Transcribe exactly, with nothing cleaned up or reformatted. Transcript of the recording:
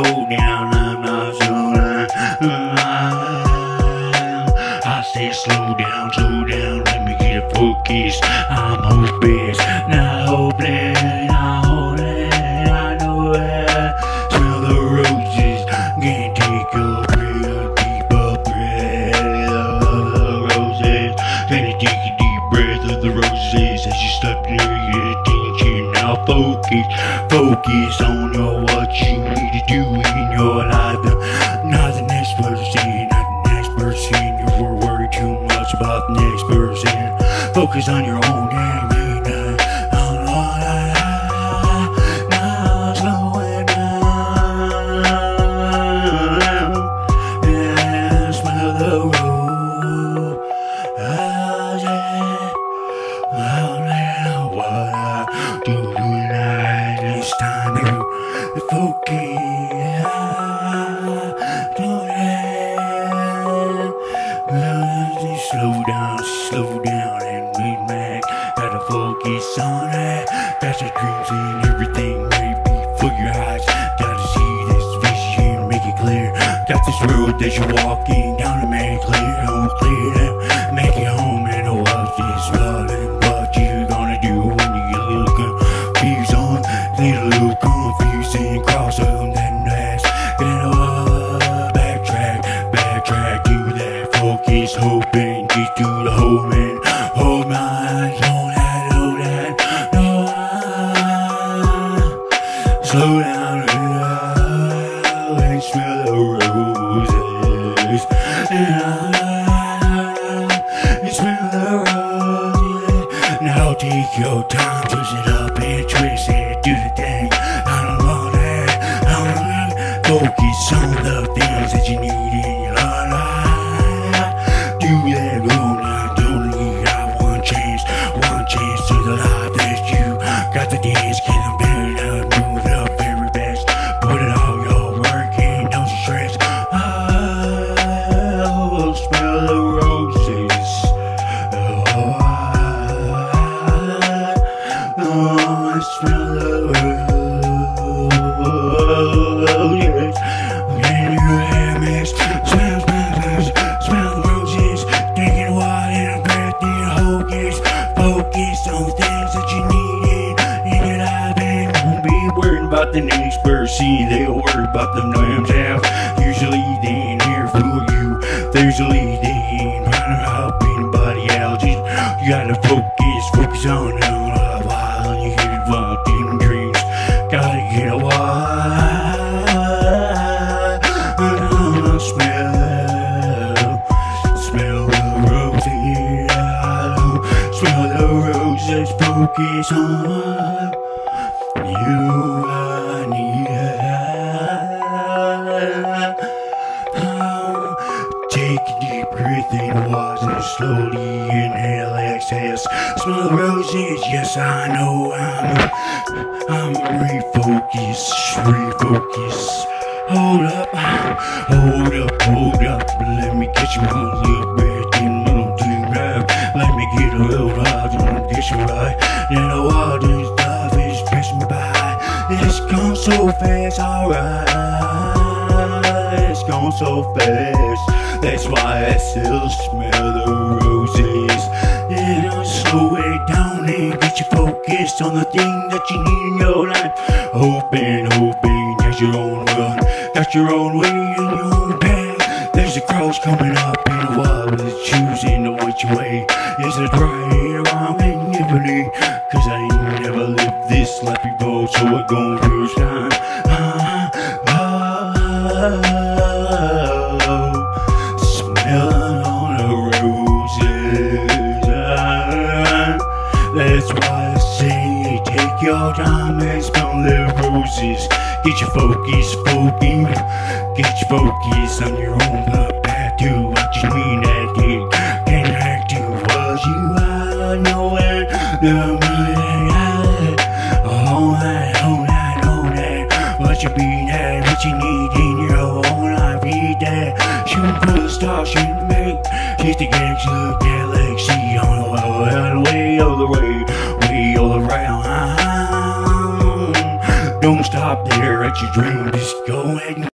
down, I'm not slow down. I say slow down, slow down, let me get a focus. I'm hopeless, not hopeless, not hopeless, I know it. Smell the roses, can't take a real deep breath of the roses. Can you take a deep breath of the roses as you step near your attention? Now focus, focus on your what you need to do in your life. Not the next person, not the next person. You were worried too much about the next person. Focus on your own game. Now slow it down. And smell the road. Oh, yeah. Oh, now what I do tonight, it's time to focus. Slow down, slow down and relax. Gotta focus on it. Got your dreams and everything right before your eyes. Gotta see this vision, make it clear. Got this road that you're walking down to make it clear. Oh, clear it, make it home and oh, what's this rolling? What you gonna do when you get a little confused on? Get a little confused and cross on that last. Get a backtrack, backtrack to that focus, hoping get to the home and hold my eyes on that, on that, no, I slow down and smell the roses, and I smell the roses. Now take your time, twist it up and twist it, do the thing. I don't want that, I don't want that. Focus on the things that you need in your life. Do that road, I don't need I one chance, one chance to the life that you got the dance, get them better, move it up very best, put it all your work in, don't you stress. Oh, smell the roses. Oh, oh, I smell the roses. Can you hear me? Smell, smell, smell, smell the roses. Taking a while and a breath in hocus. Focus on the things that you need in your life and won't be worried about the next person. They'll worry about them themselves. Usually they ain't here for you. Usually they ain't trying to help anybody else. You gotta focus, focus on them a while and you get involved in dreams. Gotta get a while. Smell, smell the roses. Smell the roses. Focus on you. I need. Take a deep breath in water, slowly inhale, exhale. Smell the roses. Yes, I know. I'm, I'm refocus, refocus. Hold up, hold up, hold up. Let me get you a little bit in a little deep rap. Let me get a little hard, get you right. Then the water stuff is passing me by. It's gone so fast, alright. It's gone so fast. That's why I still smell the roses. It'll slow it down and get you focused on the thing that you need in your life. Hoping, hoping, there's your own run. Got your own way and your own path. There's a cross coming up in a while with it choosing which way. Is it right or wrong and infinity? Cause I ain't never lived this life before, so I gon' first time. Uh, oh, smell on the roses. Uh, that's why I say take your time and smell the roses. Get your focus, focus. Get your focus on your own path to what you mean that it can act to what you are. Know it. All that, all that, all that. What you be that, what you need in your own life. Eat that. Shoot for the stars, shoot the make. Hit the galaxy, the galaxy on the way, way, all the way, way all around. Don't stop. stare at your dream. Just go ahead and